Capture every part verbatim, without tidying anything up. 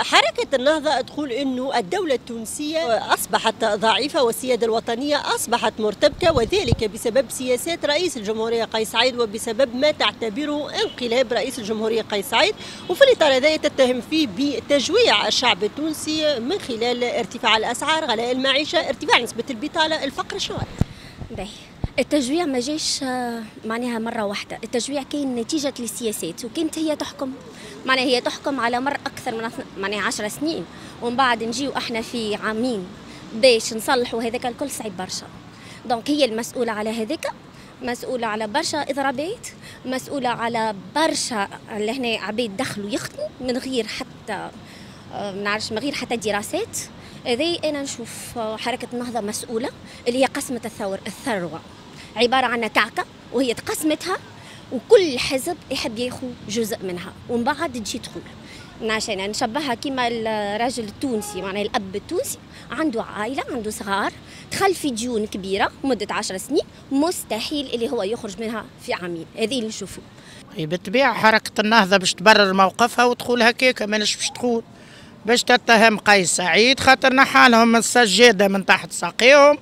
حركة النهضة تقول أنه الدولة التونسية أصبحت ضعيفة والسيادة الوطنية أصبحت مرتبكة، وذلك بسبب سياسات رئيس الجمهورية قيس سعيد وبسبب ما تعتبره انقلاب رئيس الجمهورية قيس سعيد، وفي الإطار هذا تتهم فيه بتجويع الشعب التونسي من خلال ارتفاع الأسعار، غلاء المعيشة، ارتفاع نسبة البطالة، الفقر. شنو باهي التجويع ما جاش معناها مرة واحدة، التجويع كاين نتيجة للسياسات وكانت هي تحكم، معناها هي تحكم على مر أكثر من معناها عشر سنين، ومن بعد نجيو احنا في عامين باش نصلحوا هذاك الكل صعيب برشا. دونك هي المسؤولة على هذاك، مسؤولة على برشا إضرابات، مسؤولة على برشا اللي هنا عبيد دخلوا يخدموا من غير حتى ما نعرفش من غير حتى دراسات. هذه أنا نشوف حركة النهضة مسؤولة، اللي هي قسمة الثور الثروة عبارة عن كعكة وهي تقسمتها وكل حزب يحب ياخذ جزء منها، ومن بعد تجي تقول عشان نشبهها كما الراجل التونسي، معناها الأب التونسي عنده عائلة عنده صغار دخل في ديون كبيرة مدة عشر سنين، مستحيل اللي هو يخرج منها في عامين. هذه اللي نشوفه. بالطبيعة حركة النهضة باش تبرر موقفها وتقول هكاك، ماناش باش تقول باش تتهم قيس سعيد، خاطر نحالهم السجادة من تحت ساقيهم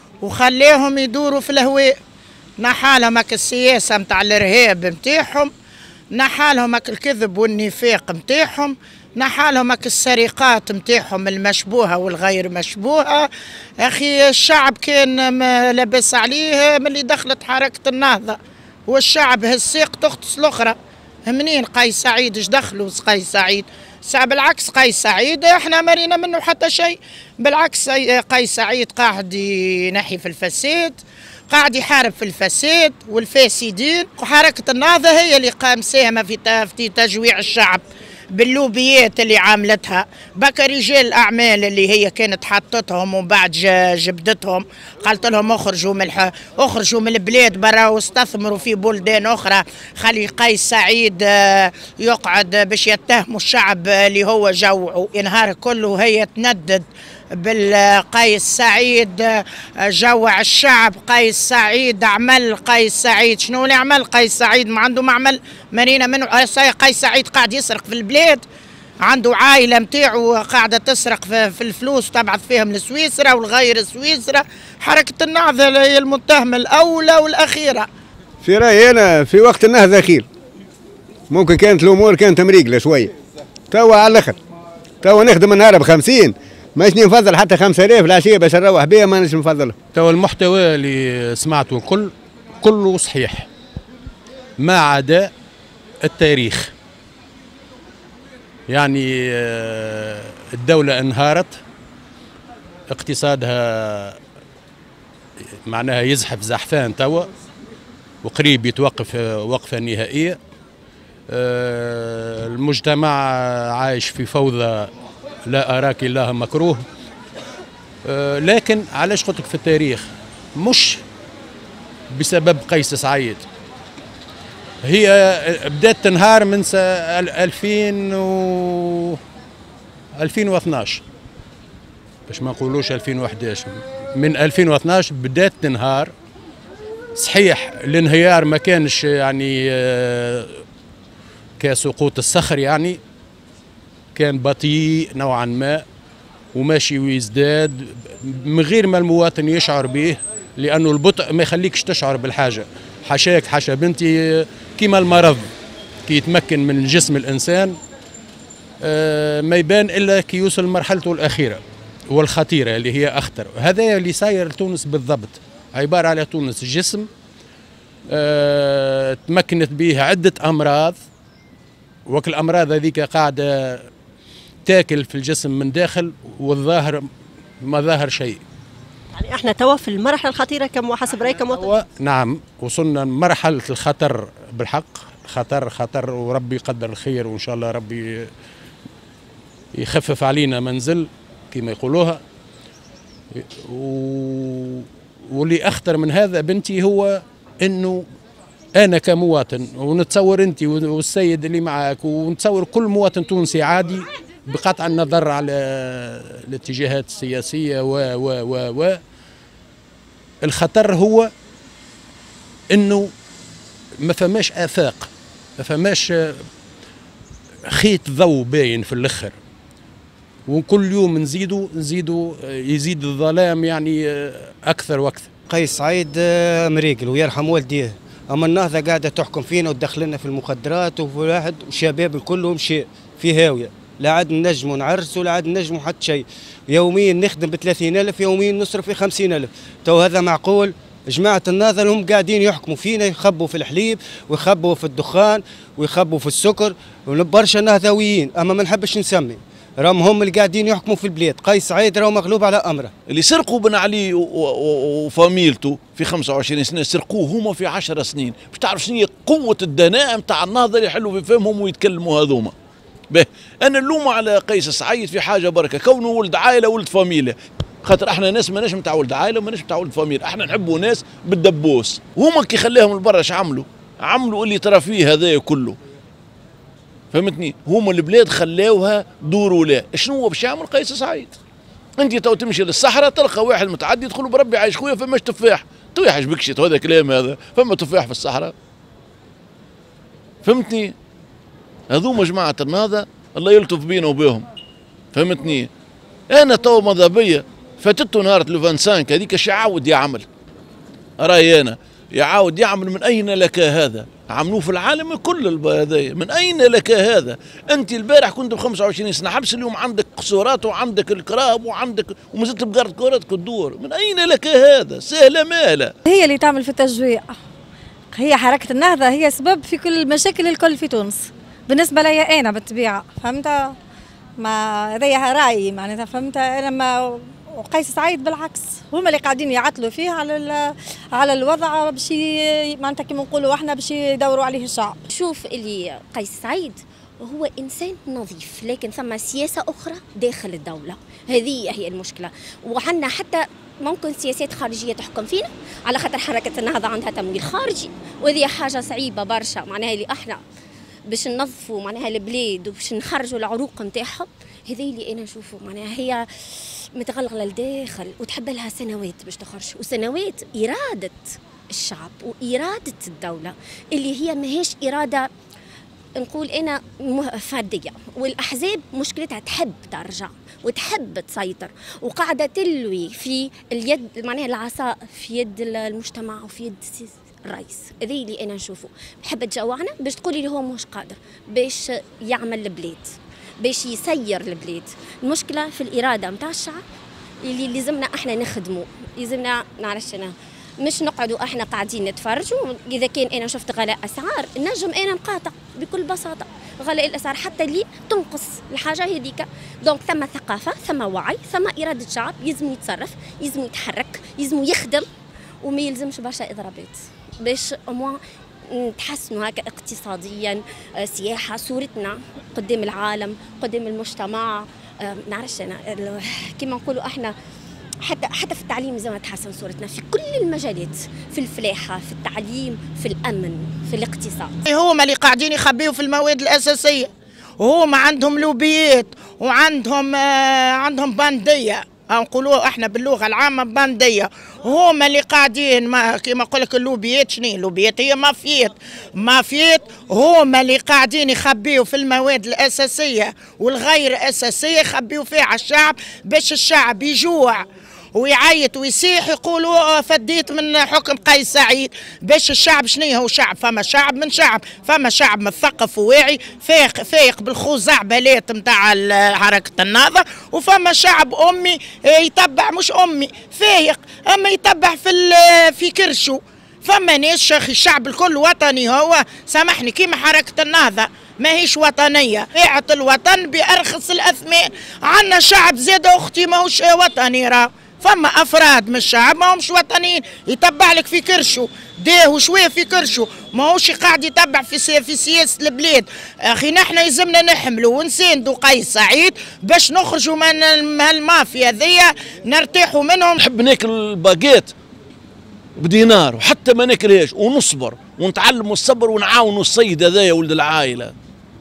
وخليهم يدوروا في الهواء، نحالهم هاك السياسة متاع الإرهاب متاعهم، نحالهم هاك الكذب والنفاق متاعهم، نحالهم هاك السرقات متاعهم المشبوهة والغير مشبوهة. أخي الشعب كان لاباس عليه من اللي دخلت حركة النهضة، والشعب هالساق تغطس الأخرى. منين قيس سعيد؟ اش دخلوا قيس سعيد؟ بالعكس قيس سعيد احنا مرينا منه حتى شيء، بالعكس قيس سعيد قاعد ينحي في الفساد، قاعد يحارب في الفساد والفاسدين، وحركة النهضة هي اللي قام ساهمة في تجويع الشعب باللوبيات اللي عاملتها. بكى رجال الأعمال اللي هي كانت حطتهم ومن بعد جبدتهم، قالت لهم اخرجوا من اخرجوا من البلاد برا واستثمروا في بلدان أخرى، خلي قيس سعيد يقعد باش يتهموا الشعب اللي هو جوعوا. النهار كله هي تندد بالقيس سعيد جوع الشعب، قيس سعيد عمل، قيس سعيد شنو اللي عمل؟ قيس سعيد ما عنده معمل مرينا منه. قيس سعيد قاعد يسرق في البلاد، عنده عائلة متاعو قاعدة تسرق في الفلوس وتبعث فيهم لسويسرا والغير سويسرا. حركة النهضة هي المتهمة الأولى والأخيرة. في رأيي أنا في وقت النهضة خير، ممكن كانت الأمور كانت مريقلة شوية، توا على الآخر، توا نخدم النهار بخمسين، ماشي نفضل حتى خمسة آلاف العشية باش نروح بها، ما نجم نفضلها. توا المحتوى اللي سمعته الكل كله صحيح ما عدا التاريخ. يعني الدولة انهارت، اقتصادها معناها يزحف زحفان توا وقريب يتوقف وقفة نهائية. المجتمع عايش في فوضى لا أراك الله مكروه. لكن علاش قلت لك في التاريخ؟ مش بسبب قيس سعيد، هي بدات تنهار من ألفين و ألفين واثناش، باش ما نقولوش ألفين وأحد عشر. من ألفين واثناش بدات تنهار. صحيح الانهيار ما كانش يعني كسقوط الصخر، يعني كان بطيء نوعا ما وماشي ويزداد من غير ما المواطن يشعر به، لأنه البطء ما يخليكش تشعر بالحاجة. حاشاك حاشا بنتي، كيما المرض كي يتمكن من جسم الإنسان ما يبان إلا كي يوصل مرحلته الأخيرة والخطيرة اللي هي أخطر. هذا اللي صاير تونس بالضبط، عبارة على تونس جسم تمكنت به عدة أمراض، وكل الأمراض هذيك قاعدة تاكل في الجسم من داخل والظاهر ما ظاهر شيء. يعني احنا توا في المرحلة الخطيرة كم حسب رأيك كمواطن؟ نعم وصلنا لمرحلة الخطر بالحق، خطر خطر، وربي يقدر الخير وإن شاء الله ربي يخفف علينا منزل كما يقولوها. و... واللي أخطر من هذا بنتي هو إنه أنا كمواطن، ونتصور أنت والسيد اللي معك، ونتصور كل مواطن تونسي عادي بقطع النظر على الاتجاهات السياسية و و و و الخطر هو إنه ما فماش آفاق، ما فماش خيط ضوء باين في الآخر. وكل يوم نزيدوا نزيدوا يزيد الظلام يعني اكثر واكثر. قيس سعيد مريقل ويرحم والديه، اما النهضه قاعده تحكم فينا وتدخلنا في المخدرات وفي واحد وشباب كلهم شيء في هاويه، لا عاد نجموا نعرسوا لا عاد نجموا حتى شيء، يوميا نخدم ب ثلاثين ألف يوميا نصرف في خمسين ألف، تو هذا معقول؟ جماعة النهضة هم قاعدين يحكموا فينا، يخبوا في الحليب ويخبوا في الدخان ويخبوا في السكر، وبرشا نهضويين اما ما نحبش نسمي، راهم هم اللي قاعدين يحكموا في البلاد. قيس سعيد راهو مغلوب على امره. اللي سرقوا بن علي وفاميلته في خمسة وعشرين سنه سرقوه هما في عشر سنين، باش تعرف شنو هي قوه الدناءه نتاع النهضه اللي يحلوا في فمهم ويتكلموا هذوما. به انا نلوم على قيس سعيد في حاجه بركه، كونه ولد عائله ولد فاميليا، خاطر احنا ناس ماناش نتاع ولد عائله وماناش نتاع ولد فاميليا، احنا نحبوا ناس بالدبوس، وهما كي خلاهم لبرا اش عملوا؟ عملوا اللي ترى فيه هذايا كله. فهمتني؟ هما البلاد خلاوها دور ولا، شنو هو باش يعمل قيس سعيد؟ انت تو تمشي للصحراء تلقى واحد متعدي يدخل بربي عايش خويا فماش تفاح، تو يحجبكش هذا كلام هذا، فما تفاح في الصحراء. فهمتني؟ هذوما جماعة النهضة الله يلطف بينا وبيهم. فهمتني؟ انا تو ماذا بيا فاتته نهار لو خمسة وعشرين هذيك اش يعاود يعمل؟ رايي انا يعاود يعمل من اين لك هذا؟ عملوه في العالم الكل هذايا، من اين لك هذا؟ انت البارح كنت ب خمسة وعشرين سنه، حبس اليوم عندك قصورات وعندك الكراب وعندك ومازلت بقرة كورتك تدور، من اين لك هذا؟ سهله ماله. هي اللي تعمل في التجويع، هي حركه النهضه هي سبب في كل المشاكل الكل في تونس، بالنسبه لي انا بالطبيعه، فهمت؟ ما هذايا رايي معناتها، فهمت؟ انا ما وقيس سعيد بالعكس هما اللي قاعدين يعطلوا فيه على على الوضع باش معناتها كيما نقولوا احنا باش يدوروا عليه الشعب. شوف اللي قيس سعيد هو انسان نظيف، لكن ثم سياسه اخرى داخل الدوله، هذه هي المشكله، وعندنا حتى ممكن سياسات خارجيه تحكم فينا على خاطر حركه النهضه عندها تمويل خارجي، وهذه حاجه صعيبه برشا، معناها اللي احنا باش ننظفوا معناها البلاد وباش نخرجوا العروق نتاعهم، هذه اللي انا نشوفه معناها هي متغلغله لداخل وتحب لها سنوات باش تخرج، وسنوات اراده الشعب واراده الدوله اللي هي ماهيش اراده نقول انا فرديه، والاحزاب مشكلتها تحب ترجع وتحب تسيطر وقاعده تلوي في اليد معناها العصا في يد المجتمع وفي يد الرئيس، هذه اللي انا نشوفه، بحب تجوعنا باش تقولي لي هو مش قادر باش يعمل البلاد باش يسير البلاد، المشكله في الاراده نتاع الشعب اللي لازمنا احنا نخدموا، لازمنا نعرفش انا مش نقعدوا احنا قاعدين نتفرجوا، اذا كان انا شفت غلاء اسعار نجم انا نقاطع بكل بساطه، غلاء الاسعار حتى اللي تنقص الحاجه هذيك، دونك ثم ثقافه ثم وعي ثم اراده شعب يلزم يتصرف يلزم يتحرك يلزم يخدم وما يلزمش برشا اضرابات باش اموا نتحسنوا هكا اقتصاديا، سياحه، صورتنا قدام العالم قدام المجتمع، نعرفش انا كيما نقولوا احنا حتى حتى في التعليم زي ما تحسن صورتنا في كل المجالات، في الفلاحه، في التعليم، في الامن، في الاقتصاد. هما اللي قاعدين يخبيوا في المواد الاساسيه، وهما عندهم لوبيات وعندهم آه عندهم بانديه، نقولوا احنا باللغه العامه بانديه، هما اللي قاعدين ما كيما نقول لك اللوبيات، شنو اللوبيات؟ هي مافيات، مافيات هما اللي قاعدين يخبيوا في المواد الاساسيه والغير اساسيه، يخبيوا فيها على الشعب باش الشعب يجوع ويعيط ويسيح يقولوا فديت من حكم قيس سعيد، باش الشعب شنو هو شعب؟ فما شعب من شعب، فما شعب مثقف وواعي فايق فايق بالخزعبلات نتاع حركه النهضه، وفما شعب امي يتبع مش امي فايق اما يتبع في في كرشو، فما ناس شيخ الشعب الكل وطني هو، سامحني كيما حركه النهضه ماهيش وطنيه، بيعت الوطن بارخص الاثمان، عندنا شعب زاد اختي ماهوش وطني، راه فما افراد من الشعب ما همش وطنيين، يتبع لك في كرشو داه شويه في كرشو، ماهوش قاعد يتبع في سي في سياسه البلاد، اخي نحن يلزمنا نحملوا ونساندوا قيس سعيد باش نخرجوا من هالمافيا ذيا نرتاحوا منهم. نحب ناكل الباقيت بدينار وحتى ما ناكلهاش ونصبر ونتعلموا الصبر ونعاونوا السيد هذايا ولد العائله.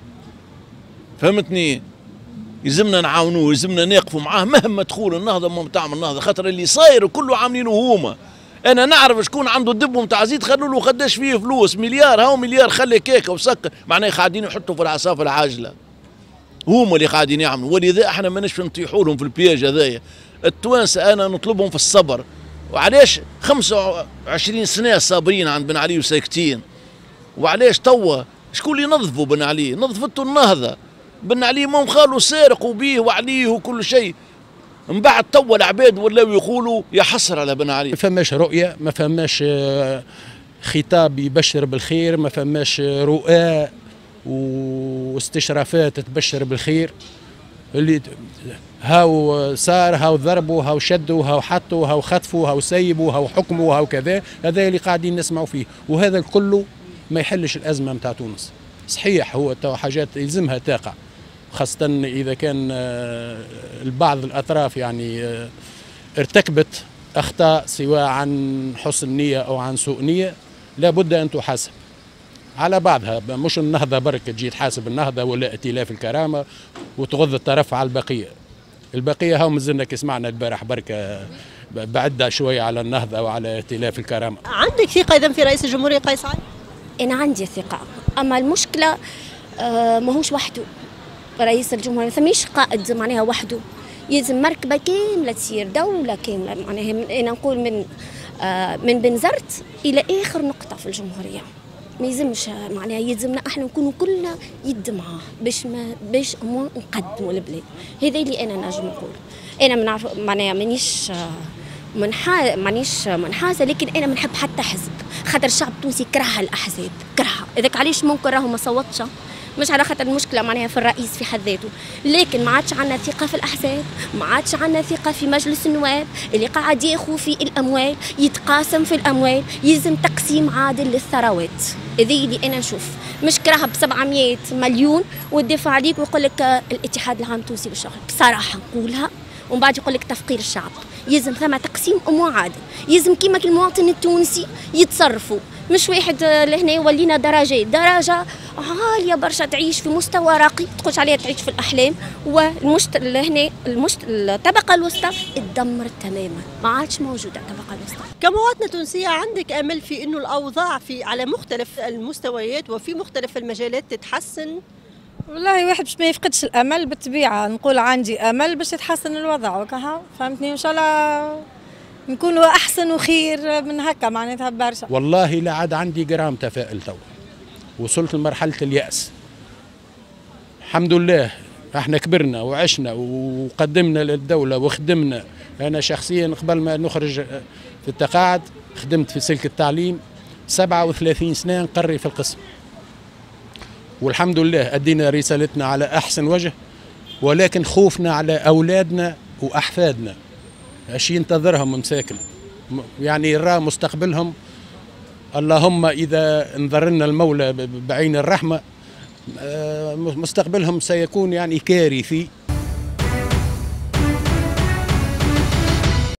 فهمتني؟ يلزمنا نعاونوه، يلزمنا نقفوا معاه مهما تقول النهضه ما تعمل النهضه، خاطر اللي صاير كله عاملينه هما. انا نعرف شكون عنده الدب نتاع زيت خلوا له قداش فيه فلوس، مليار هاو مليار خلي كيكه وسكر، معناه قاعدين يحطوا في العصا في العاجله. هما اللي قاعدين يعملوا، ولذا احنا ماناش نطيحوا لهم في البياج هذايا. التوانسه انا نطلبهم في الصبر، وعلاش خمسة وعشرين سنه صابرين عند بن علي وساكتين؟ وعلاش توا شكون اللي نظفوا بن علي؟ نظفته النهضه. بن علي ما خالو سارق وبيه وعليه وكل شيء. من بعد توا العباد ولاو يقولوا يا حسره على بن علي. ما فماش رؤيه، ما فماش خطاب يبشر بالخير، ما فماش رؤى واستشرافات تبشر بالخير. اللي هاو صار، هاو ضربوا، هاو شدوا، هاو حطوا، هاو خطفوا، هاو سيبوا، هاو حكموا، هاو كذا، هذا اللي قاعدين نسمعوا فيه، وهذا كله ما يحلش الازمه نتاع تونس. صحيح هو تو حاجات يلزمها تقع، خاصه اذا كان البعض الاطراف يعني ارتكبت اخطاء سواء عن حسن نيه او عن سوء نيه، لابد ان تحاسب على بعضها. مش النهضه برك تجي تحاسب النهضه ولا ائتلاف الكرامه وتغض الطرف على البقيه. البقيه هاو مازلنا كي سمعنا البارح برك بعدها شويه على النهضه وعلى ائتلاف الكرامه. عندك ثقه اذا في رئيس الجمهوريه قيس سعيد؟ انا عندي ثقه، اما المشكله آه ماهوش وحده. رئيس الجمهوريه ما ثميش قائد معناها وحده، يلزم مركبه كامله تسير، دوله كامله معناها. انا نقول من آه من بنزرت الى اخر نقطه في الجمهوريه. ما يلزمش معناها، يلزمنا احنا نكونوا كلنا يد معاه باش ما باش نقدموا البلاد. هذا اللي انا نجم نقول. انا منعرف معناها مانيش منحا مانيش منحازه، لكن انا منحب حتى حزب، خاطر الشعب التونسي كره الاحزاب، كرهها. اذاك علاش ممكن راهو ما صوتش، مش على خاطر المشكله معناها في الرئيس في حد ذاته، لكن ما عادش عندنا ثقه في الاحزاب، ما عادش عندنا ثقه في مجلس النواب اللي قاعد ياخذ في الاموال، يتقاسم في الاموال، يلزم تقسيم عادل للثروات. هذه اللي انا نشوف، مش كراها ب سبعمية مليون وتدافع عليك ويقول لك الاتحاد العام التونسي للشغل. بصراحه نقولها، ومن بعد يقول لك تفقير الشعب. يلزم ثم تقسيم امور عادل، يلزم كيما المواطن التونسي يتصرفوا، مش واحد لهنا يولينا درجات، درجه عاليه برشا تعيش في مستوى راقي، تقولش عليها تعيش في الاحلام، والمشت لهنا المشت الطبقه الوسطى اتدمرت تماما، ما عادش موجوده الطبقه الوسطى. كمواطنه تونسيه عندك امل في انه الاوضاع في على مختلف المستويات وفي مختلف المجالات تتحسن؟ والله واحد باش ما يفقدش الامل بالطبيعه، نقول عندي امل باش يتحسن الوضع وكها، فهمتني؟ ان شاء الله نكونوا احسن وخير من هكا معناتها برشا. والله لا عاد عندي جرام تفاؤل تو، وصلت لمرحله الياس. الحمد لله احنا كبرنا وعشنا وقدمنا للدوله وخدمنا. انا شخصيا قبل ما نخرج في التقاعد خدمت في سلك التعليم سبعة وثلاثين سنه نقري في القسم، والحمد لله أدينا رسالتنا على أحسن وجه، ولكن خوفنا على أولادنا وأحفادنا اش ينتظرهم مساكن، يعني نرى مستقبلهم. اللهم إذا انظر لنا المولى بعين الرحمة مستقبلهم سيكون يعني كارثي.